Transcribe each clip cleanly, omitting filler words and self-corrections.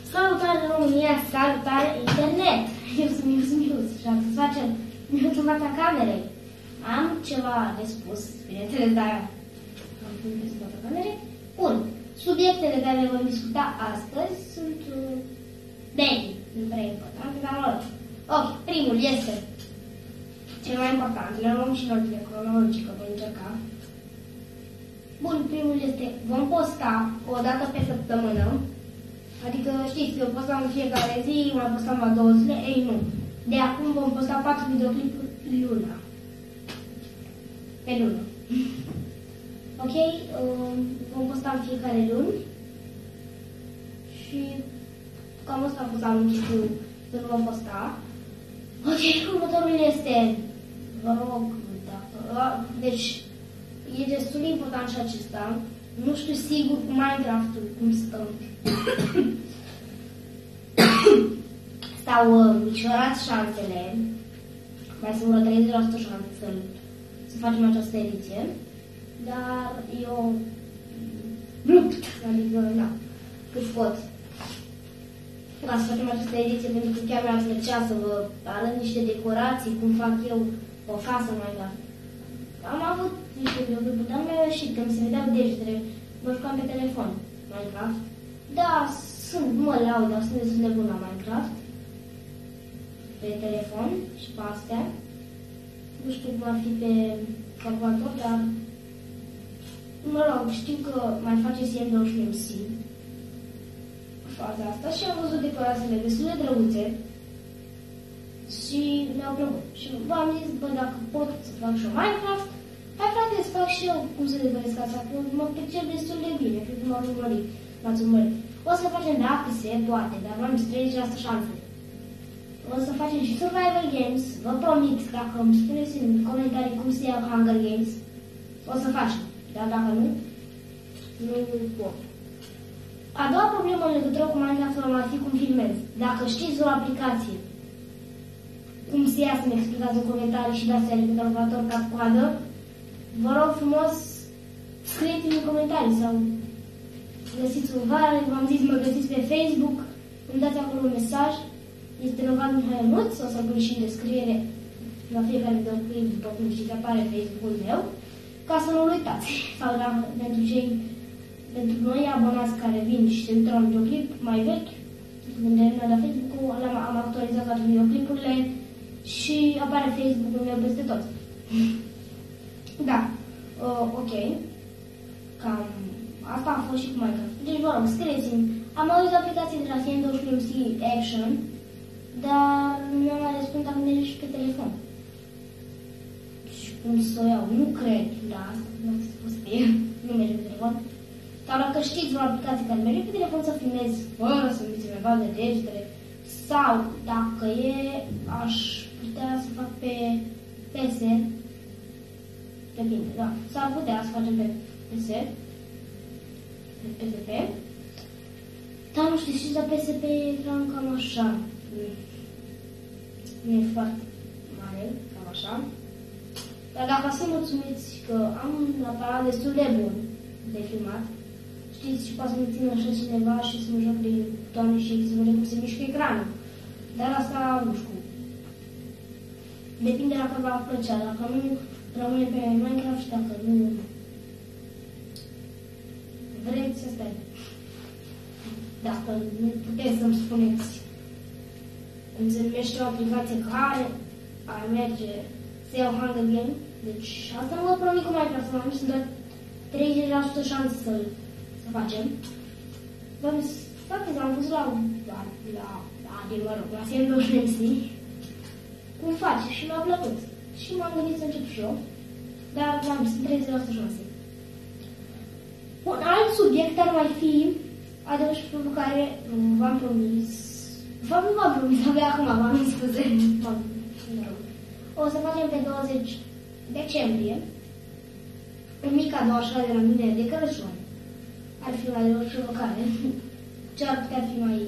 Salutare România, salutare internet! Eu sunt Mius și am să facem minutul în fața camerei. Am ceva de spus, bineînțeles, dar am pus în fața camerei. Bun, subiectele care le vom discuta astăzi sunt medii, nu prea importante, dar mă rog. Ok, primul este cel mai important, le luăm și în ordine cronologică, voi încerca. Bun, primul este, vom posta o dată pe săptămână. Adică, știți, eu postam în fiecare zi, mai postam la 2 zile, ei nu. De acum vom posta 4 videoclipuri luna. Pe lună. Ok? Vom posta în fiecare luni. Și cam asta a fost anunțul când vom posta. Ok, următorul este, vă rog, dacă, deci, e destul de important și acesta. Nu știu sigur cu Minecraft-ul cum stăm. S-au micșorat șansele. Mai sunt vreo 30% șanse să facem această ediție. Dar eu lupt, adică, na, cât pot. Ca să facem această ediție, pentru că chiar mi-ar plăcea să vă arăt niște decorații, cum fac eu o casă mai mare. Am avut niște videoclipuri, dar mi-au ieșit, că mi se vedeau degetele, mă jucam pe telefon, Minecraft. Da, mă laud, dar sunt destul de bun la Minecraft. Pe telefon și pe astea. Nu știu cum ar fi pe calculator, dar mă rog, știu că mai face CM21MC faza asta și am văzut decorațiile destul de drăguțe și mi-au plăcut. Și v-am zis, bă, dacă pot să fac și Minecraft, hai frate, să fac și eu cum să decorez casa, că mă pricep destul de bine, cred că m-ați urmărit. O să facem, dacă se poate, dar v-am zis 30% șanse. O să facem și Survival Games, vă promit, dacă îmi spuneți în comentarii cum se iau Hunger Games, o să facem, dar dacă nu, nu pot. A doua problemă în legătură cu Minecraft va fi cum filmez. Dacă știți o aplicație, cum se ia să-mi explicați în comentarii și dați pe calculator cap-coadă, vă rog frumos, scrieți-mi în comentarii sau găsiți un var, v-am zis, mă găsiți pe Facebook, îmi dați acolo un mesaj, este Noval Mihai Ionuț, o să pun și în descriere la fiecare videoclip, după cum știți, apare Facebook-ul meu, ca să nu uitați. Sau pentru noi abonați care vin și se uită la un videoclip mai vechi, unde la Facebook-ul am actualizat toate videoclipurile și apare Facebook-ul meu peste tot. Da, ok, cam asta a fost și cu Minecraft. Deci vă rog, scrieți-mi. Am auzit aplicații de la CM21MC Action, dar nu mi-am mai răspuns dacă merge și pe telefon. Și cum să o iau? Nu cred, da, nu ați spus pe el, nu merge pe telefon. Sau dacă știți o aplicație care merge pe telefon să filmezi fără să mi se vadă degetele, sau dacă e, aș putea să fac pe PS, pe bine, da, s-ar putea să facem pe PS, pe PSP, dar nu știu, și la PSP e cam așa, nu e foarte mare, cam așa, dar dacă să mulțumiți că am un aparat destul de bun de filmat, știți, și poate să-mi țină așa cineva și să mă joc de butoane și să văd cum se mișcă ecranul, dar asta nu știu, depinde dacă v-a plăcea, dacă nu, rămâne pe Minecraft și dacă nu vreți să stai. Dacă nu puteți să-mi spuneți cum se numește o aplicație care ar merge să iau Hunger Game, deci asta nu vă promit cu Minecraft, m-am zis, sunt doar 30% șanse să facem. V-am zis, frate, am pus la CM21MC cum face și mi-a plăcut. Și m-am gândit să încep și eu, dar v-am zis, 30% șanse. Un alt subiect ar mai fi adevăr și provocare, v-am promis, nu v-am promis, abia acum v-am scuze, o să facem pe 20 decembrie un mic cadou așa de la mine de Crăciun. Ar fi mai o provocare, ce ar putea fi mai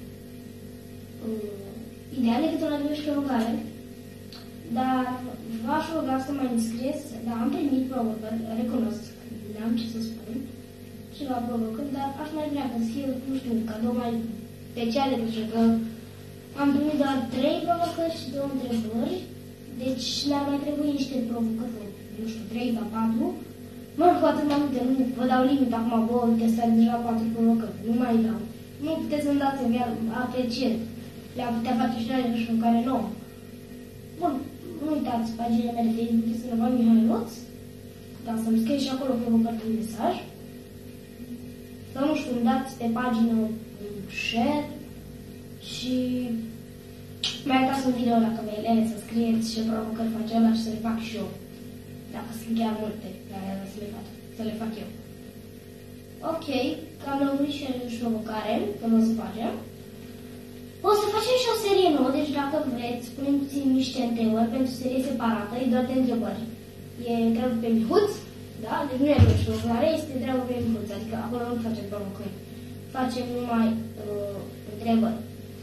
ideal decât un adevăr și provocare, dar v-aș ruga să mă înscrieți, dar am primit provocări, recunosc, n-am ce să spun, ceva provocări, dar aș mai vrea să fie, nu știu, un cadou mai speciale, pentru că am primit doar 3 provocări și 2 întrebări, deci le-ar mai trebui niște provocări, nu știu, 3 sau 4. Mă rog, cu atât mai multe, nu vă dau limit acum, bă, testați deja 4 provocări, nu mai dau. Nu puteți să-mi dați chiar aprecieri. Le-am putea face și la și în care nu. Bun, nu uitați paginile mele de Facebook, puteți să ne vă Mihai Ionuț, dar să-mi scrieți și acolo provocări prin mesaj. Să nu știu, îmi dați pe pagină share și mai dați un video dacă mi-e să scrieți ce provocări face ăla și să le fac și eu. Dacă sunt chiar multe care să le fac eu. Ok, că am lămurit și provocare, că nu o să facem. O să facem și o serie nouă, deci dacă vreți, puneți niște întrebări pentru serie separată, e doar de întrebări. E întreabă pe micuț, da? Deci nu e nici provocare, este întreabă pe micuț, adică acolo nu facem provocări. Facem numai întrebări.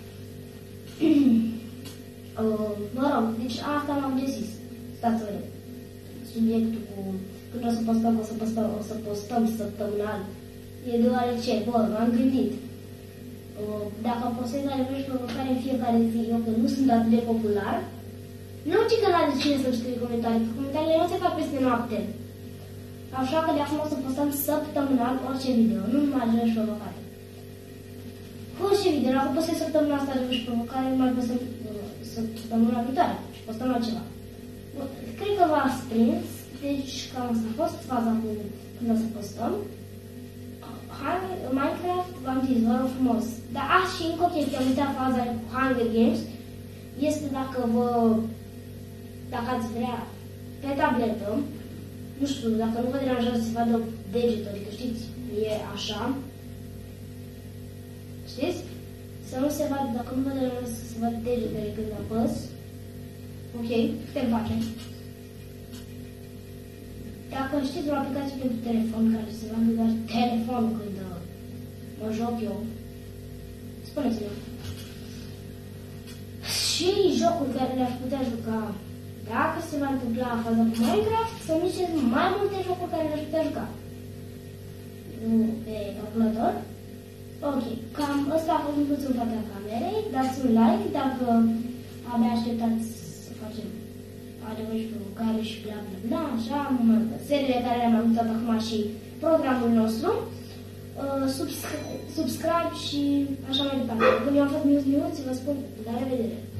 Mă rog, deci asta m-am decis. Stați să vedem. Subiectul cu când o să postăm săptămânal. E deoarece, bă, m-am gândit. Dacă postez adevărat provocare în fiecare zi, eu că nu sunt atât de popular, nu zic că n-are cine să-mi scrie comentarii, că comentariile nu se fac peste noapte. Așa că de acum o să postăm săptămânal orice video, nu numai adevărat provocare. Orice video, dacă postez săptămâna asta adevărat provocare, nu mai postăm săptămâna viitoare și postăm altceva. Bun, cred că v-ați prins, deci cam asta a fost faza cu când o să postăm. Minecraft, v-am zis, vă rog frumos. Dar și încă o chestie, am uitat faza cu Hunger Games, este dacă ați vrea pe tabletă, nu știu, dacă nu vă deranjează să se vadă degetul, adică știți, e așa, știți? Să nu se vadă, dacă nu vă deranjează să se vadă degetele când apăs, ok, putem face. Dacă știți o aplicație pentru telefon care se vadă doar telefonul când mă joc eu, spuneți-mi. Și jocuri care le-aș putea juca, dacă se va întâmpla faza cu Minecraft, să-mi ziceți mai multe jocuri care le-aș putea juca. Pe calculator. Ok, cam ăsta a fost puțin în fața camerei. Dați un like dacă abia așteptați să facem adevăr și provocare și bla bla bla, așa, seriile care le-am anunțat acum și programul nostru. Subscribe și așa mai departe. Când eu am făcut news, vă spun la revedere!